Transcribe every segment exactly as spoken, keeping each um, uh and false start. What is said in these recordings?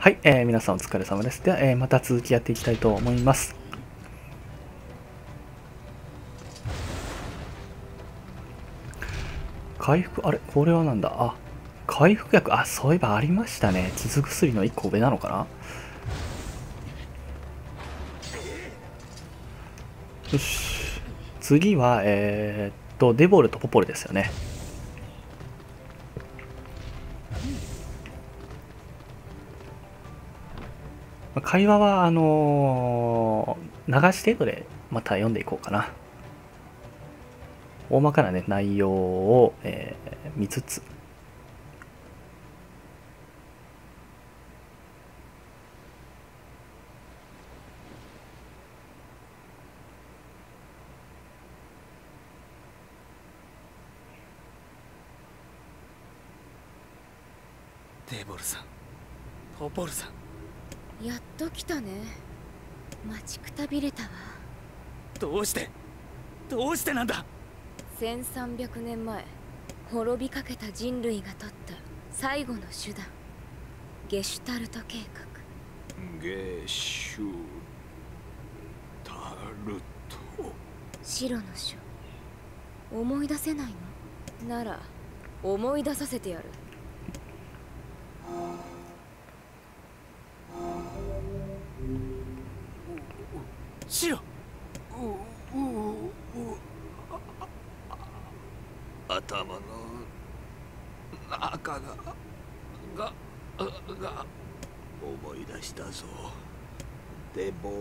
はい、えー、皆さんお疲れ様です。では、えー、また続きやっていきたいと思います。回復、あれこれはなんだ。あ、回復薬、あ、そういえばありましたね。傷薬のいっこ上なのかな。よし。次は、えー、っと、デボルとポポルですよね。会話は、あのー、流し程度でまた読んでいこうかな。大まかなね、内容を、えー、見つつ。 デボルさん、ポポルさん、やっと来たね。待ちくたびれたわ。 どうしてどうしてなんだ。 せんさんびゃくねんまえ、滅びかけた人類が取った最後の手段、ゲシュタルト計画。 ゲシュタルト。 白の書、思い出せないのなら思い出させてやる。 白、 頭の中ががが思い出したぞ。デボル、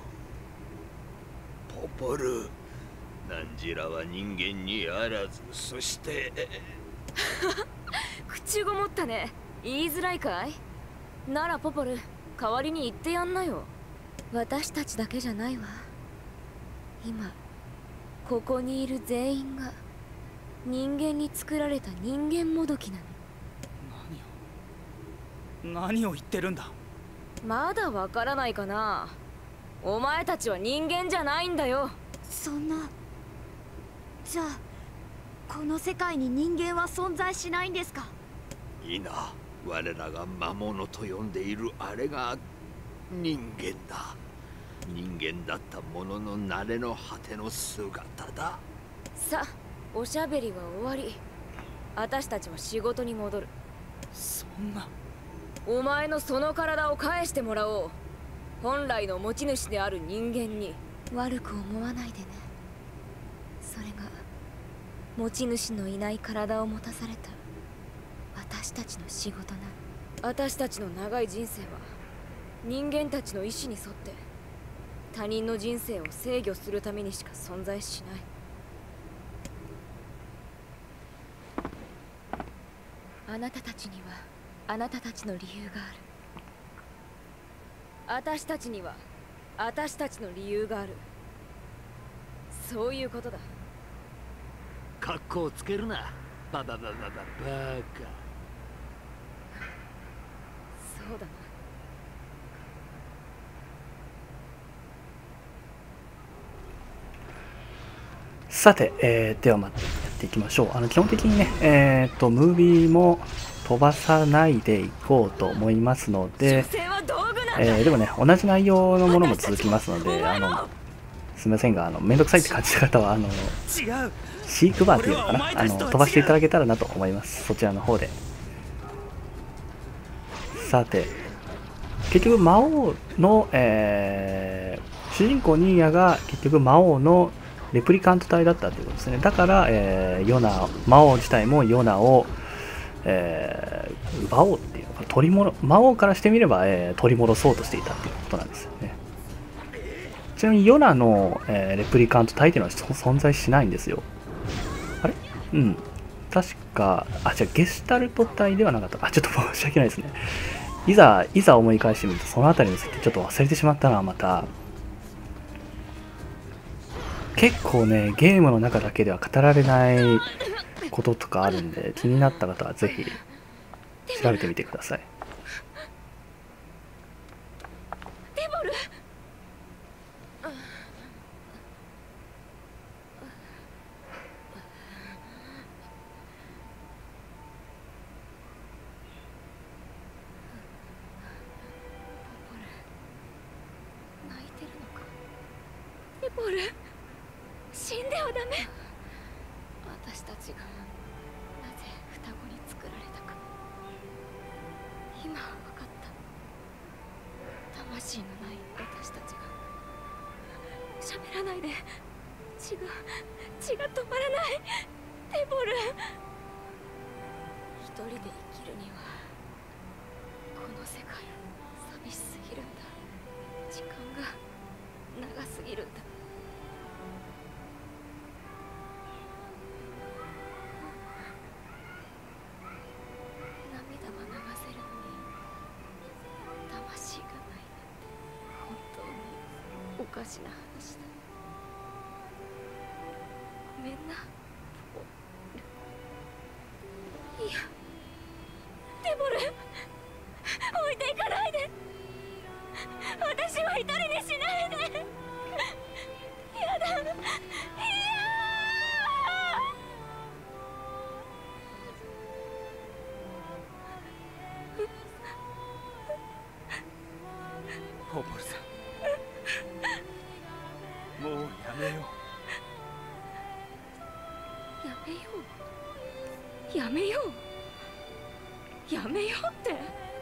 ポポル、ナンジラは人間にあらず、そして口ごもったね。言いづらいかい。ならポポル、代わりに言ってやんなよ。私たちだけじゃないわ。今ここにいる全員が人間に作られた人間もどきなの。 何を何を言ってるんだ。 まだわからないかな。お前たちは人間じゃないんだよ。 そんな。じゃあこの世界に人間は存在しないんですか。 いいな、我らが魔物と呼んでいるあれが人間だ。人間だったものの慣れの果ての姿だ。 さあ、おしゃべりは終わり。私たちは仕事に戻る。 そんな。 お前のその体を返してもらおう。本来の持ち主である人間に。悪く思わないでね。それが持ち主のいない体を持たされた私たちの仕事なの。私たちの長い人生は人間たちの意志に沿って他人の人生を制御するためにしか存在しない。あなたたちにはあなたたちの理由がある。私たちには私たちの理由がある。そういうことだ。 格好をつけるな、ババババババカ。 そうだな。 さて、えー、ではまたやっていきましょう。あの基本的にね、えー、とムービーも飛ばさないでいこうと思いますので、えー、でもね、同じ内容のものも続きますので、あのすみませんが、あのめんどくさいって感じた方はあのシークバーっていうのかな、あの飛ばしていただけたらなと思います。そちらの方で。さて、結局魔王の、えー、主人公ニーヤが結局魔王のレプリカント体だったということですね。だから、えー、ヨナ、魔王自体もヨナを、えー、奪おうっていうのか、取り戻、魔王からしてみれば、えー、取り戻そうとしていたっていうことなんですよね。ちなみにヨナの、えー、レプリカント体っていうのは存在しないんですよ。あれうん。確か、あ、じゃあゲシュタルト体ではなかった。あ、ちょっと申し訳ないですね。いざ、いざ思い返してみると、そのあたりについてちょっと忘れてしまったな、また。結構ね、ゲームの中だけでは語られないこととかあるんで、気になった方はぜひ調べてみてください。 デボル。 ボル、死んではダメ。私たちがなぜ双子に作られたか今分かった。魂のない私たちが喋らないで。血が血が止まらない。デボル、一人で生きるにはこの世界寂しすぎるんだ。時間が長すぎるんだ。涙は流せるのに魂がないなんて本当におかしな話だ。ごめんな。いや、デボル、置いていかないで。私は一人にしないで。やだ。いやポポルさん、もうやめよう。やめよう。やめよう。やめようって。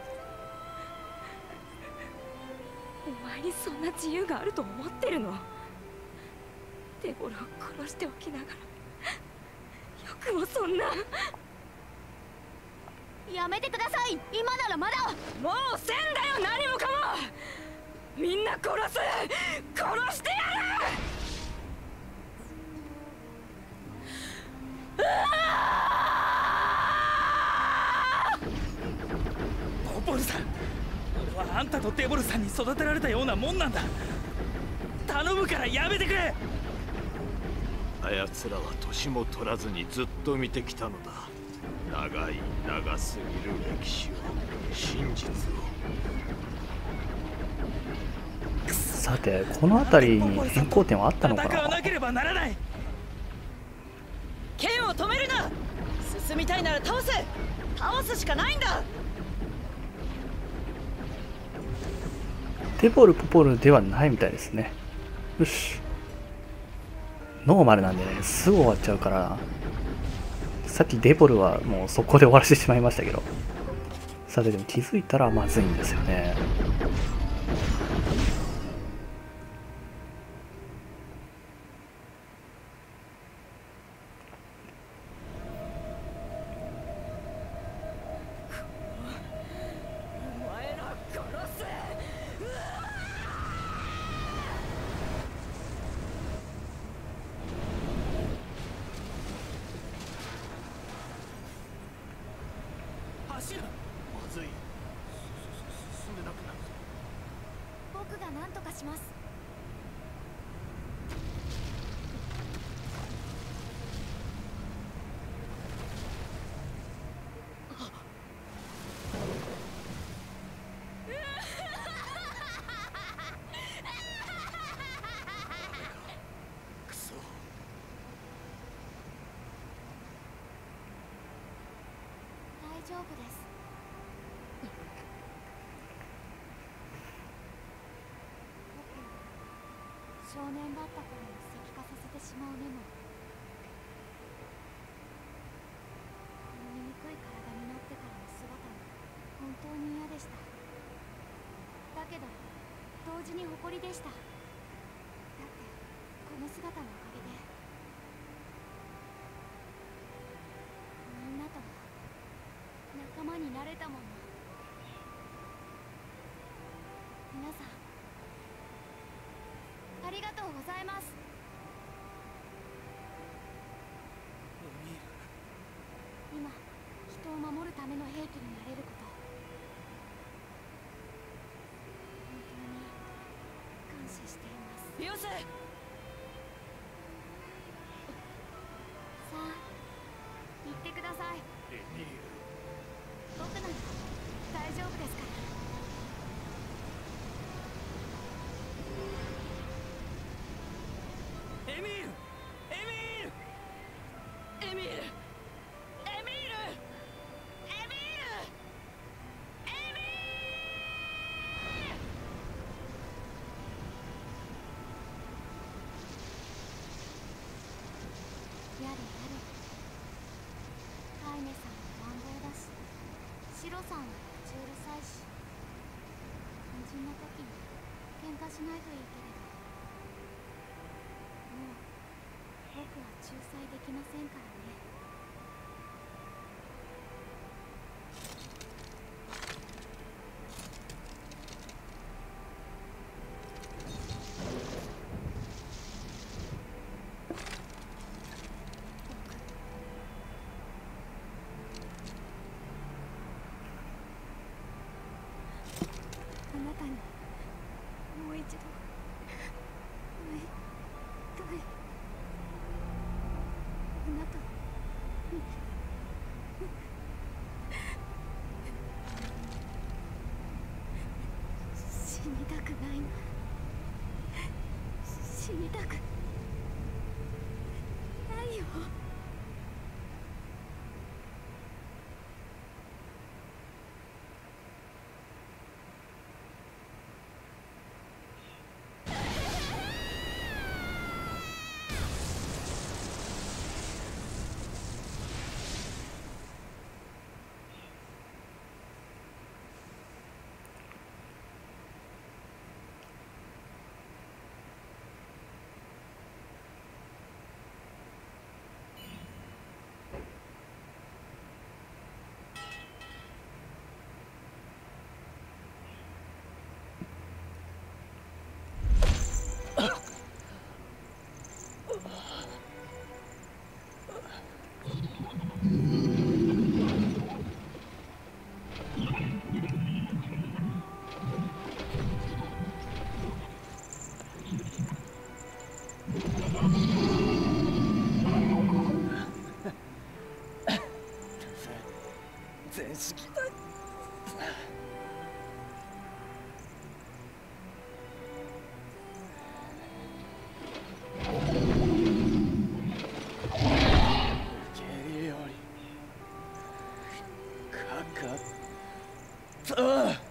お前にそんな自由があると思ってるの？デボルを殺しておきながらよくもそんな。 やめてください。今ならまだ。 もうせんだよ、何もかも。みんな殺す。殺してやる。 ポポルさん、俺はあんたとデボルさんに育てられたようなもんなんだ。頼むからやめてくれ。 あやつらは年も取らずにずっと見てきたのだ。長い長すぎる歴史を、真実を。 さて、この辺りに変更点はあったのか戦わな。 なければならない。 剣を止めるな。進みたいなら倒せ。倒すしかないんだ。 デボルポポルではないみたいですね。よし、ノーマルなんでね、すぐ終わっちゃうから。さっきデボルはもう速攻で終わらせてしまいましたけど、さてでも気づいたらまずいんですよね。 僕が何とかします。 くそ。 大丈夫です。少年だった頃に石化させてしまうメモ。この醜い体になってからの姿も本当に嫌でした。だけど同時に誇りでした。だってこの姿のおかげでみんなと仲間になれたもの。皆さんありがとうございます。今、人を守るための兵器になれること、本当に感謝しています。 よせ。 さあ、行ってください。 エミール、 僕なら大丈夫ですから。 エミール、エミール、 エミール、エミール、エミール、エミール。 さんは乱暴だし、シロさんは口うるさいし、肝心な時に喧嘩しないといいけれど、もう僕は仲裁できませんからね。あなたにもう一度会いたい。あなた死にたくないな。死にたくないよ。 全式だ。受けるよりかかった。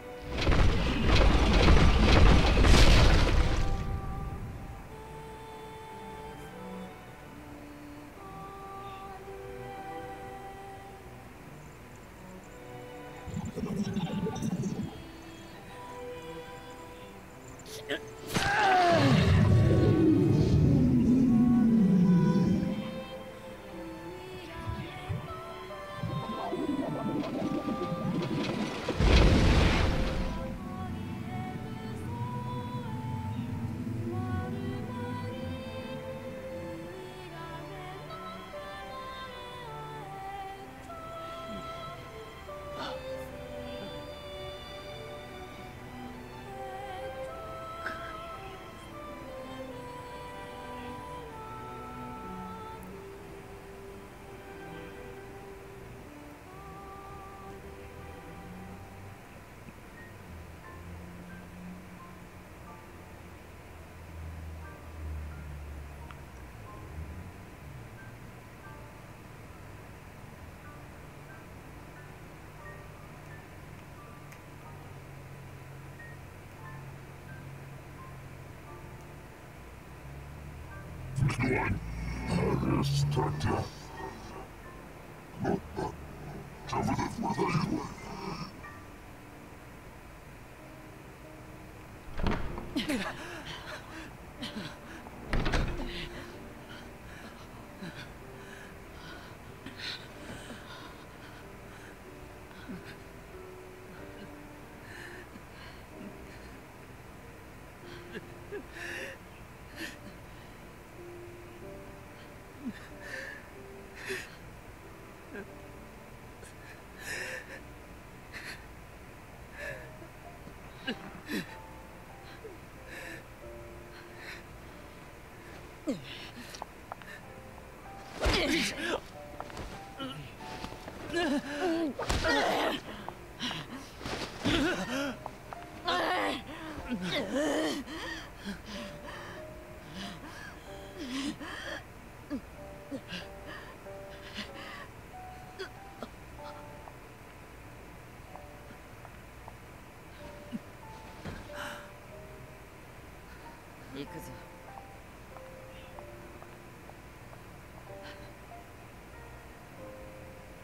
行くぞ。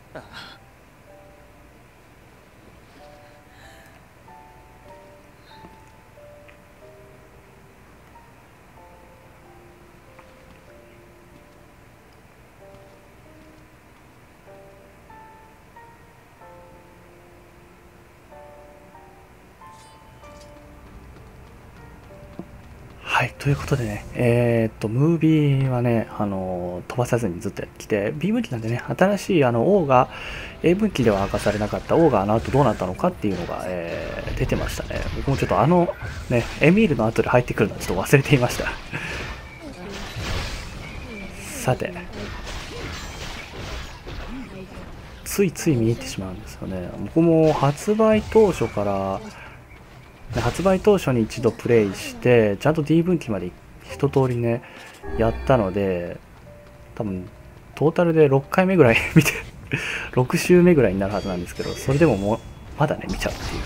はい、ということでね、えー、っと、ムービーはね、あのー飛ばさずにずっとやってきて、ビー 分岐なんでね、新しいあの王が、A 分岐では明かされなかった王があの後どうなったのかっていうのが、えー出てましたね。僕もちょっとあの、ね、エミールの後で入ってくるのはちょっと忘れていました。さて、ついつい見入ってしまうんですよね。僕も発売当初から、発売当初に一度プレイしてちゃんと D 分岐まで一通りねやったので、多分トータルでろっかいめぐらい見てろく周目ぐらいになるはずなんですけど、それでももうまだね見ちゃうっていう。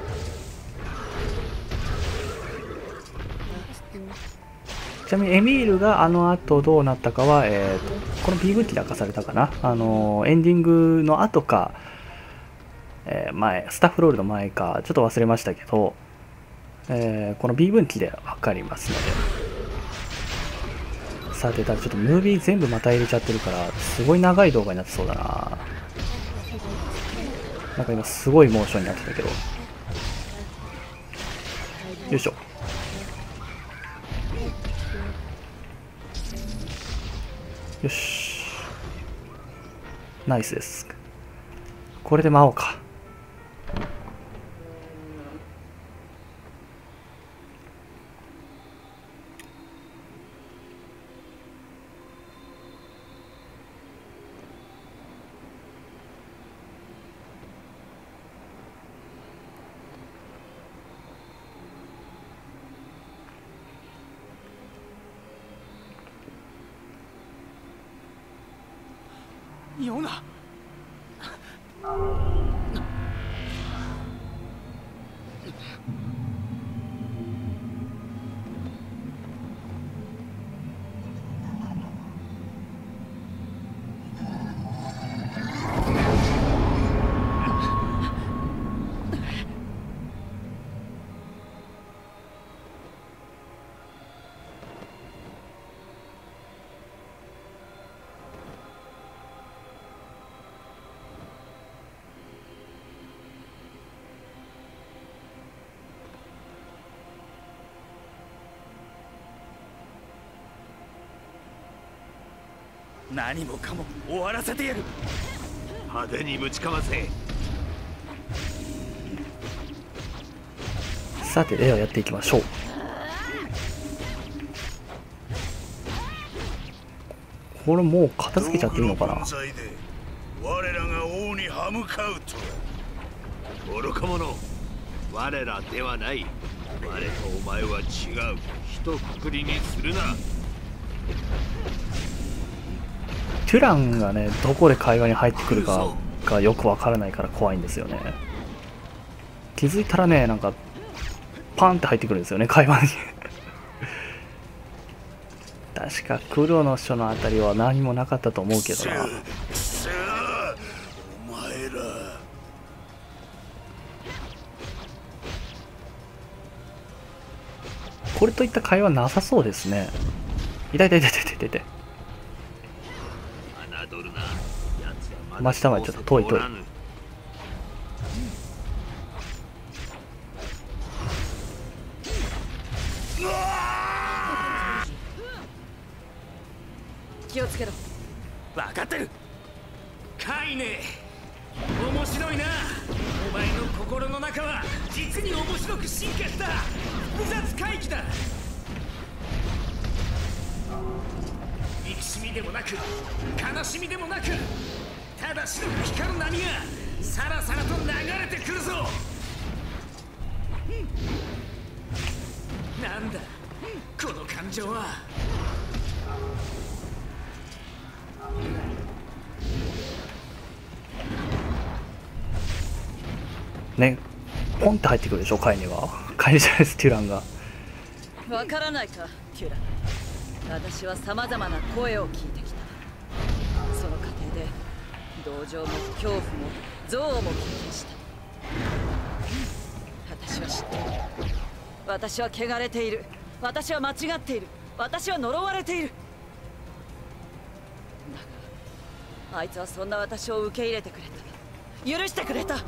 ちなみにエミールがあの後どうなったかは、えー、とこの B 分岐で明かされたかな、あのーエンディングの後か、えー前スタッフロールの前かちょっと忘れましたけど、えーこの B 分岐で分かりますので。さて、ただちょっとムービー全部また入れちゃってるからすごい長い動画になってそうだな。なんか今すごいモーションになってたけど、よいしょ。よし、ナイスです。これで魔王か。 ヨナ。何もかも終わらせてやる。 派手にぶちかませ。 さて、ではやっていきましょう。これもう片付けちゃっていいのかな。 我らが王に歯向かうとは。 愚か者、我らではない。我とお前は違う。一括りにするな。 テュランがね、どこで会話に入ってくるかがよくわからないから怖いんですよね。気づいたらね、なんかパンって入ってくるんですよね、会話に確か黒の書のあたりは何もなかったと思うけどな。 さあ、お前ら。 これといった会話なさそうですね。痛い痛い痛い痛い痛い痛い。真下までちょっと遠い遠い。 気をつけろ。 分かってる。 カイネ、面白いな。お前の心の中は実に面白く進化した複雑回帰だ。憎しみでもなく悲しみでもなく、ただ白く光る波がさらさらと流れてくるぞ。なんだこの感情は。 ね、ポンって入ってくるでしょ、カイネは。カイネじゃないです、テュランが。 わからないか、テュラ。私はさまざまな声を聞いてきた。その過程で同情も恐怖も憎悪も経験した。私は知っている。私は汚れている。私は間違っている。私は呪われている。だがあいつはそんな私を受け入れてくれた。許してくれた。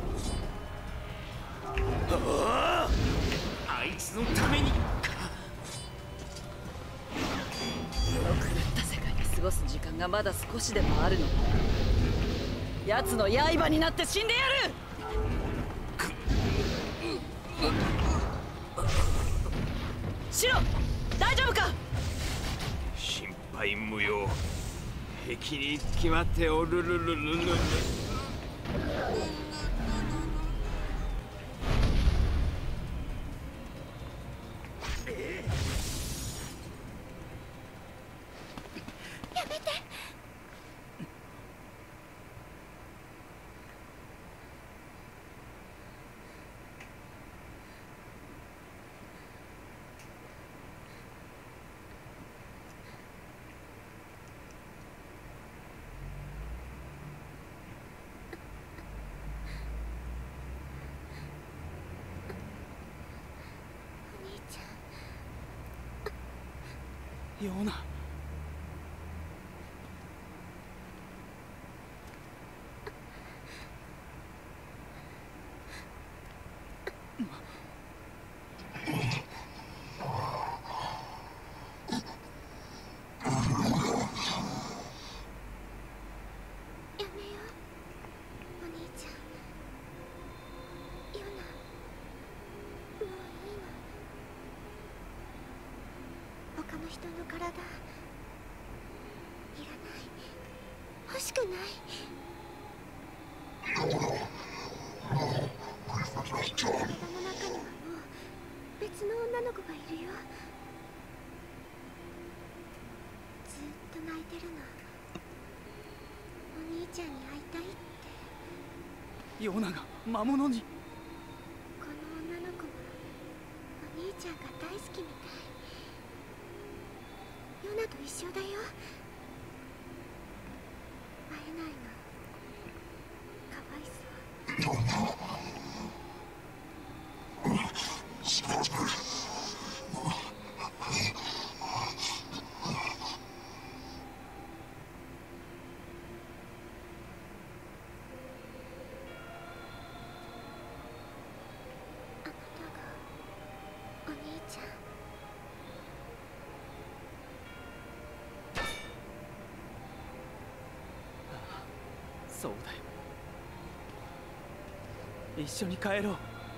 あいつのために。 この狂った世界で過ごす時間がまだ少しでもあるのだ。奴の刃になって死んでやる。シロ、大丈夫か。 心配無用。敵に決まっておるるるるるる。 やめて。 ヨナ。 やめよう、お兄ちゃん。ヨナ、もういいの。他の人の体いらない、欲しくない。体の中にはもう別の女の子がいるよ。ずっと泣いてるの。お兄ちゃんに会いたいって。 ヨナが魔物に。 この女の子もお兄ちゃんが大好きみたい。ヨナと一緒だよ。会えないの。かわいそう。あなたがお兄ちゃん。 そうだよ。一緒に帰ろう。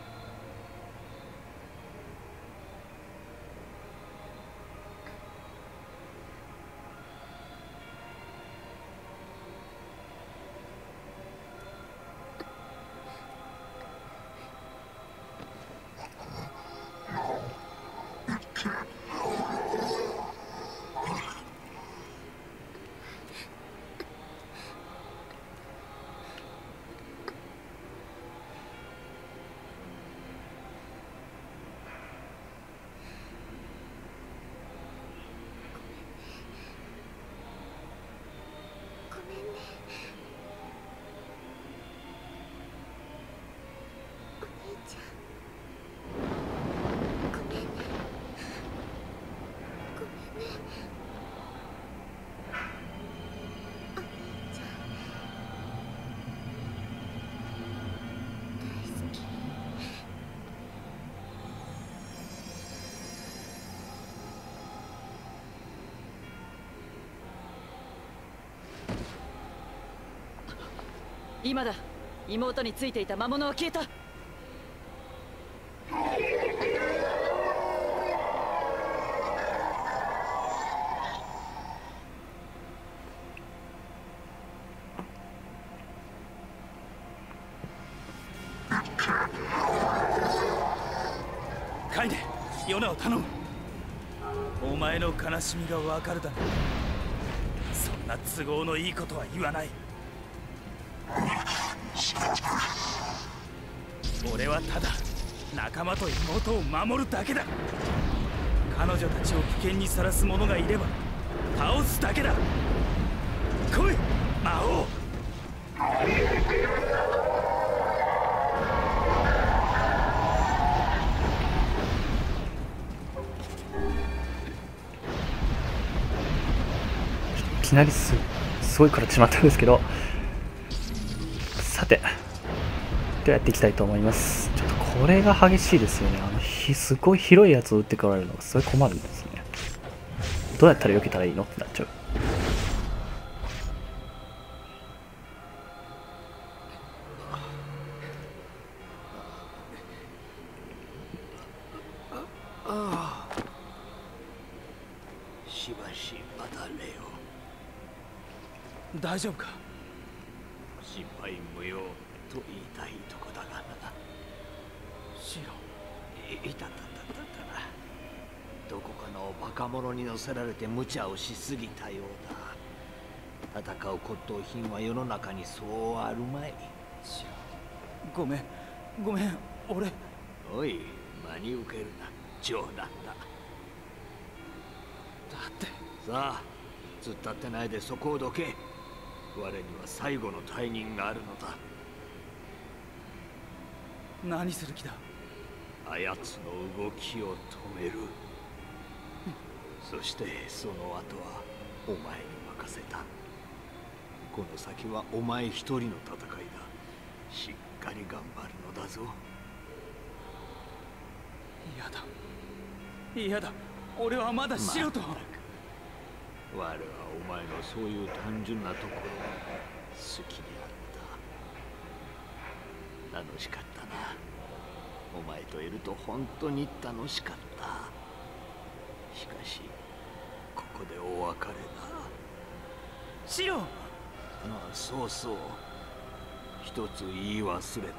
ごめんね。お兄ちゃん。ごめんね。ごめんね。お兄ちゃん。大好き。 今だ。妹についていた魔物は消えた。 カイネ、ヨナを頼む。お前の悲しみがわかるだろう。そんな都合のいいことは言わない。俺はただ仲間と妹を守るだけだ。彼女たちを危険にさらす者がいれば倒すだけだ。来い魔王。 いきなりすすごい食らってしまったんですけど、さてではやっていきたいと思います。ちょっとこれが激しいですよね。あのひすごい広いやつを撃ってこられるのがすごい困るんですね。どうやったら避けたらいいのってなっちゃう。 しばし待たれよ。 大丈夫か？ 心配無用と言いたいとこだがな。 シロ。 いいたたたたた。どこかのバカ者に乗せられて無茶をしすぎたようだ。戦う骨董品は世の中にそうあるまい。 シロ。ごめん、ごめん、俺。 おい、真に受けるな。冗談だ。 だって。 さあ、突っ立ってないでそこをどけ。我には最後の大任があるのだ。 何する気だ？ あやつの動きを止める。そしてその後はお前に任せた。この先はお前一人の戦いだ。しっかり頑張るのだぞ。 嫌だ。嫌だ。俺はまだシロと。 我はお前のそういう単純なところが好きであった。楽しかったな。お前といると本当に楽しかった。しかしここでお別れだ。 シロ。 ああ、そうそう。一つ言い忘れておった。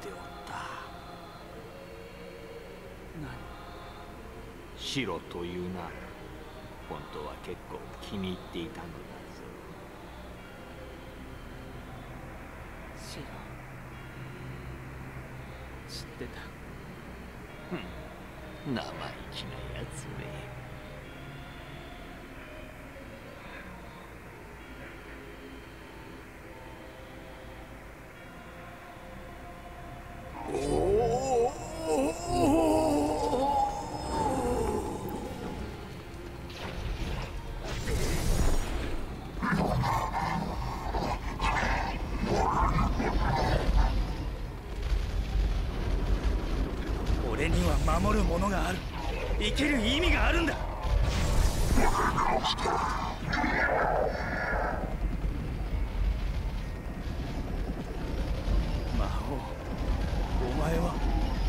何？ シロというな。本当は結構気に入っていたのだぞ。 シロ。知ってた。 ふん、生意気なやつめ。 俺には守るものがある。生きる意味があるんだ。魔王、お前は。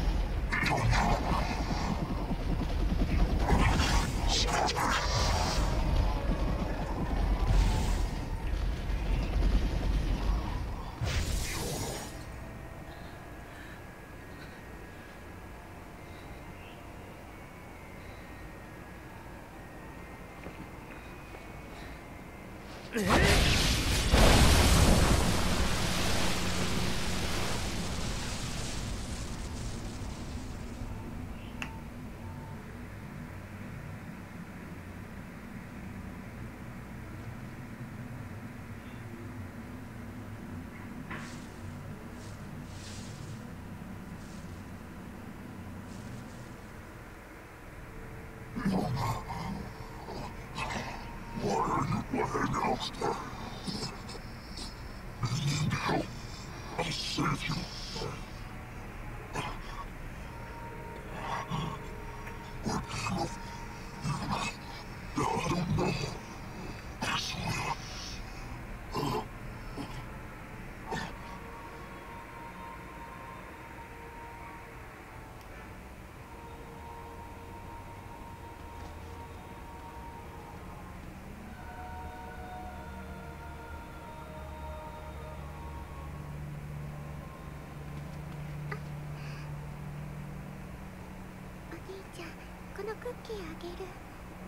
このクッキーあげる。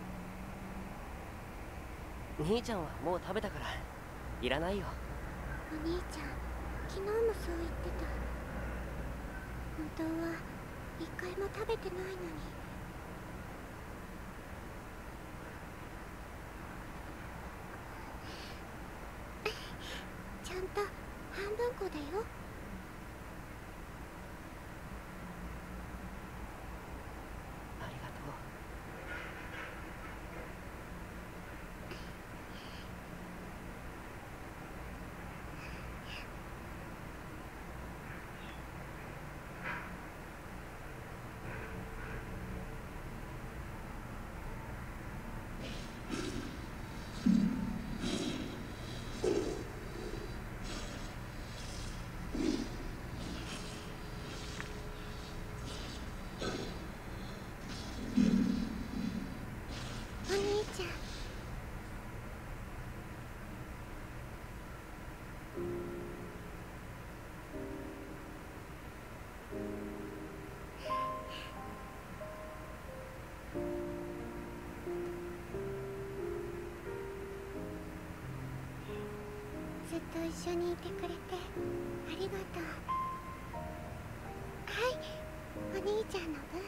兄ちゃんはもう食べたからいらないよ。 お兄ちゃん、昨日もそう言ってた。本当は一回も食べてないのに。ちゃんと半分こだよ。 ありがとう。 お兄ちゃん。ずっと一緒にいてくれてありがとう。はい、お兄ちゃんの分。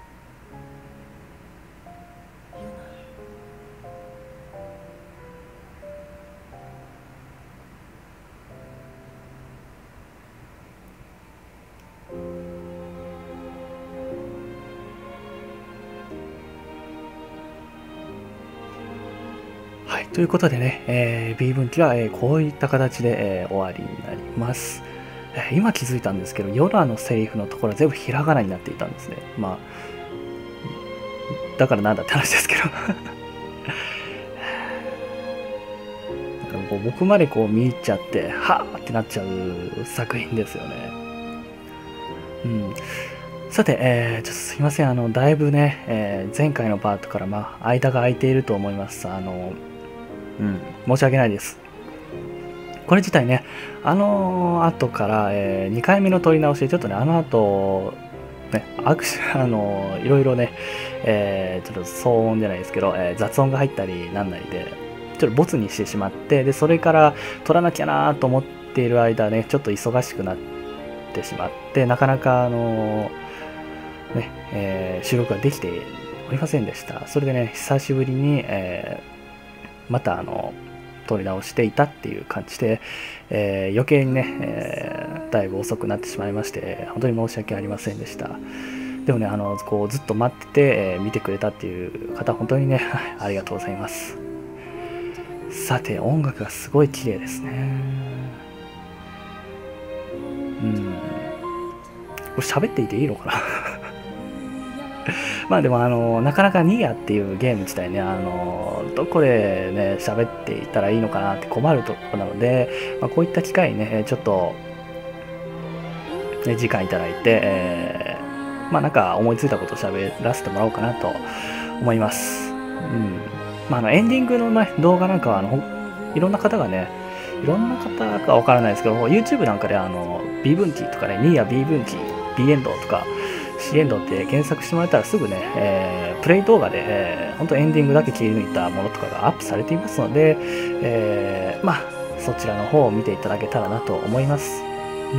はい、ということでね、えー、B 分岐は、えーこういった形で、えー終わりになります。えー今気づいたんですけど、ヨナのセリフのところは全部ひらがなになっていたんですね。まあ、だからなんだって話ですけど。なんかこう僕までこう見入っちゃって、はぁってなっちゃう作品ですよね。うん。さて、えー、ちょっとすいません。あの、だいぶね、えー前回のパートから、まあ、間が空いていると思います。あの、うん、申し訳ないです。これ自体ね、あの後から、えーにかいめの撮り直しで、ちょっとね、あの後、ね、アクシあのいろいろね、えーちょっと騒音じゃないですけど、えー雑音が入ったりなんなりで、ちょっとボツにしてしまって、で、それから撮らなきゃなと思っている間ね、ちょっと忙しくなってしまって、なかなか、あのね、えー収録ができておりませんでした。それでね、久しぶりに、えーまたあの撮り直していたっていう感じで、えー余計にね、えーだいぶ遅くなってしまいまして、本当に申し訳ありませんでした。でもね、あのこうずっと待ってて、えー見てくれたっていう方、本当にね、ありがとうございます。さて、音楽がすごい綺麗ですね。うん。これ喋っていていいのかなまあでもあのなかなかニーヤっていうゲーム自体ね、あのどこでね喋っていったらいいのかなって困るところなので、まあ、こういった機会にねちょっと、ね、時間いただいて、えー、まあなんか思いついたことを喋らせてもらおうかなと思います。うん。まああのエンディングの、ね、動画なんかはあのいろんな方がね、いろんな方かわからないですけど、YouTube なんかであの B 分岐とかね、ニーヤ B 分岐 B エンドとかC エンドって検索してもらえたらすぐね、えープレイ動画で、えー、本当エンディングだけ切り抜いたものとかがアップされていますので、えーまあそちらの方を見ていただけたらなと思います。うん、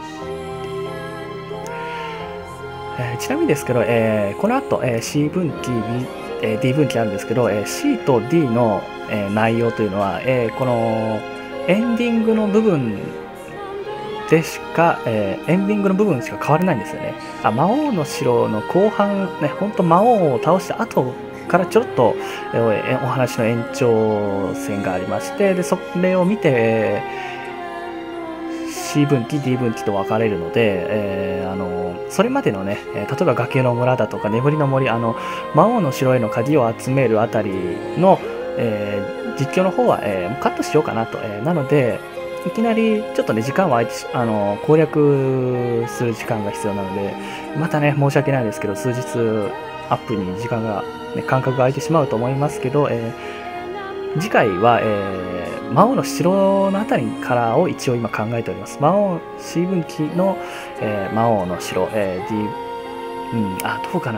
えーちなみにですけど、えーこの後、えー C 分岐、B えー D 分岐あるんですけど、えー C と D の、えー内容というのは、えーこのエンディングの部分でしか、えーエンディングの部分しか変わらないんですよね。あ、魔王の城の後半、ね、ほんと魔王を倒した後からちょっと、えーお話の延長線がありまして、でそれを見て、えー C 分岐、D 分岐と分かれるので、えーあのそれまでのね、えー例えば崖の村だとか眠りの森、あの魔王の城への鍵を集めるあたりの、えー実況の方は、えーカットしようかなと。えーなので、いきなりちょっとね、時間は空いてしあの攻略する時間が必要なので、またね、申し訳ないですけど、数日アップに時間が、ね、間隔が空いてしまうと思いますけど、えー次回は、えー魔王の城のあたりからを一応今考えております。魔王 C 分岐の、えー魔王の城、えー D、うん、あ、どうかな。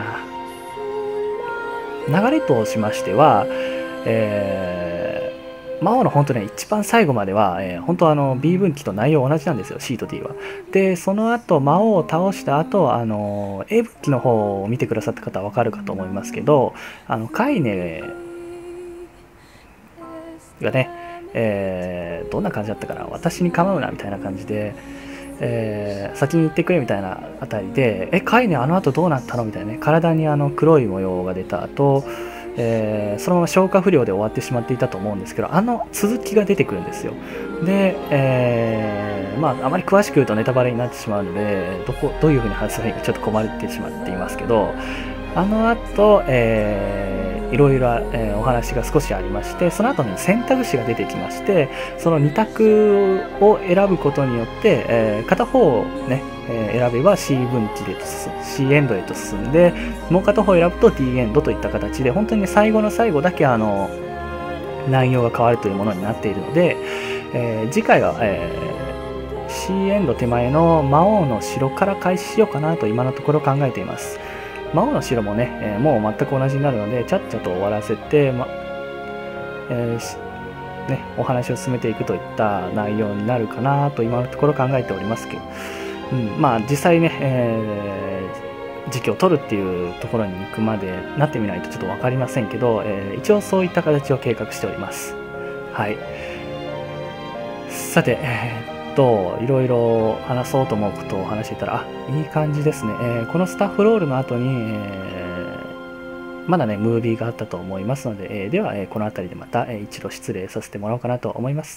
流れとしましては、えー魔王の本当ね、一番最後までは、えー、本当あの B 分岐と内容同じなんですよ、C と D は。で、その後、魔王を倒した後、あの A 分岐の方を見てくださった方はわかるかと思いますけど、あのカイネがね、 えー、どんな感じだったかな、私に構うなみたいな感じで、えー、先に行ってくれみたいなあたりで、え、カイネあの後どうなったのみたいなね、体にあの黒い模様が出た後、えー、そのまま消化不良で終わってしまっていたと思うんですけど、あの続きが出てくるんですよ。で、えー、まああまり詳しく言うとネタバレになってしまうので、どこどういう風に話すのかちょっと困ってしまっていますけど、あの後、えー、いろいろ、えー、お話が少しありまして、その後に選択肢が出てきまして、そのに択を選ぶことによって、えー、片方をね、えー、選べば C 分岐で C エンドへと進んで、もう片方を選ぶと D エンドといった形で、本当に、ね、最後の最後だけあの内容が変わるというものになっているので、えー、次回は、えー、C エンド手前の魔王の城から開始しようかなと今のところ考えています。魔王の城もね、えー、もう全く同じになるので、ちゃっちゃと終わらせて、まえーね、お話を進めていくといった内容になるかなと今のところ考えておりますけど、うん、まあ実際ね、えー、時期を取るっていうところに行くまでなってみないとちょっと分かりませんけど、えー、一応そういった形を計画しております。はい。さて、えーといろいろ話そうと思うことを話していたら、あ、いい感じですね。えー、このスタッフロールの後に、えー、まだね、ムービーがあったと思いますので、えー、では、えー、この辺りでまた、えー、一度失礼させてもらおうかなと思います。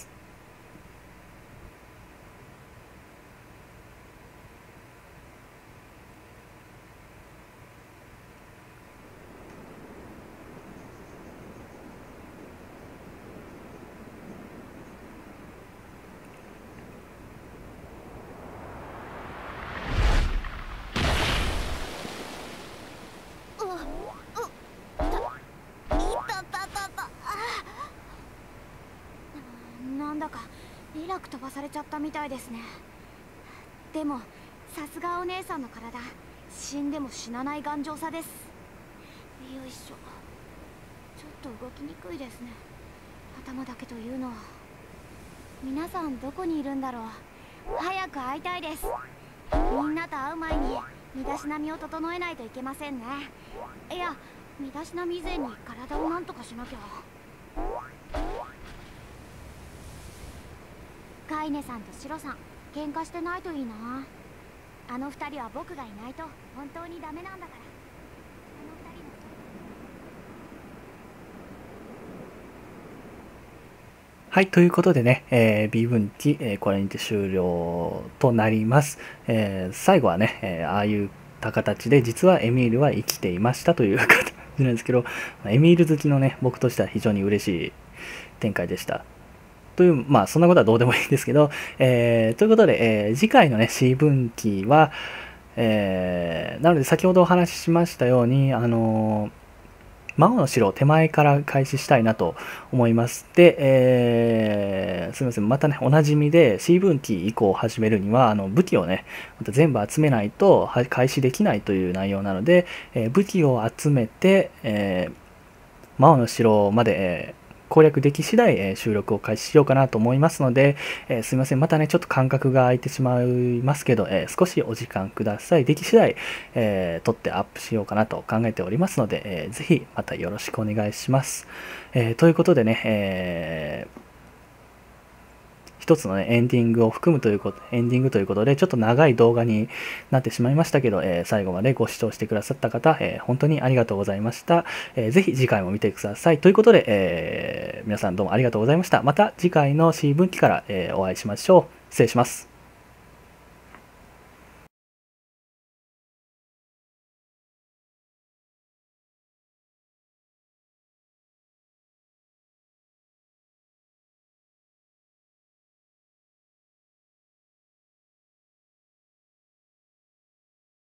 なんだかえらく飛ばされちゃったみたいですね。でもさすがお姉さんの体、死んでも死なない頑丈さです。よいしょ。ちょっと動きにくいですね、頭だけというのは。皆さんどこにいるんだろう。早く会いたいです。みんなと会う前に身だしなみを整えないといけませんね。いや、身だしなみ以前に体をなんとかしなきゃ。カイネさんとシロさん、喧嘩してないといいな。あの二人は僕がいないと本当にダメなんだから。あの二人のはい、ということでね、えー、B 分岐、えー、これにて終了となります。えー、最後はね、えー、ああいった形で実はエミールは生きていましたという形なんですけど、エミール好きのね、僕としては非常に嬉しい展開でした。という、まあそんなことはどうでもいいんですけど、えー、ということで、えー、次回のね C 分岐は、えー、なので先ほどお話ししましたように、あのー、魔王の城を手前から開始したいなと思います。で、えー、すみません、またね、おなじみで C 分岐以降を始めるには、あの武器をね、また全部集めないと開始できないという内容なので、えー、武器を集めて、えー、魔王の城まで、えー攻略でき次第、えー、収録を開始しようかなと思いますので、えー、すみません。またね、ちょっと間隔が空いてしまいますけど、えー、少しお時間ください。でき次第、えー、撮ってアップしようかなと考えておりますので、えー、ぜひまたよろしくお願いします。えー、ということでね、えー一つのね、エンディングを含むということ、エンディングということで、ちょっと長い動画になってしまいましたけど、えー、最後までご視聴してくださった方、えー、本当にありがとうございました。えー、ぜひ次回も見てください。ということで、えー、皆さんどうもありがとうございました。また次回の C 分岐から、えー、お会いしましょう。失礼します。